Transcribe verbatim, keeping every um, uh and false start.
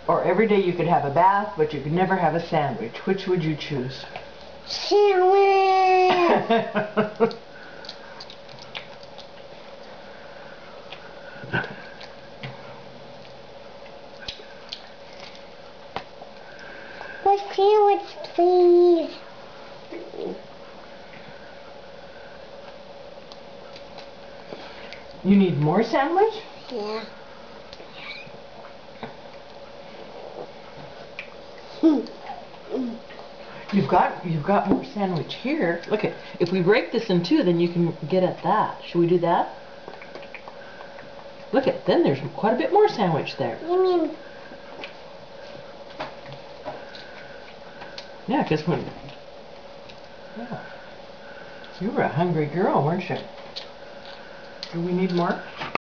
Or every day you could have a bath, but you could never have a sandwich. Which would you choose? Sandwich! What sandwich, please? You need more sandwich? Yeah. You've got you've got more sandwich here. Look at, if we break this in two, then you can get at that. Should we do that? Look at, then there's quite a bit more sandwich there. You mean? Yeah, because when yeah, you were a hungry girl, weren't you? Do we need more?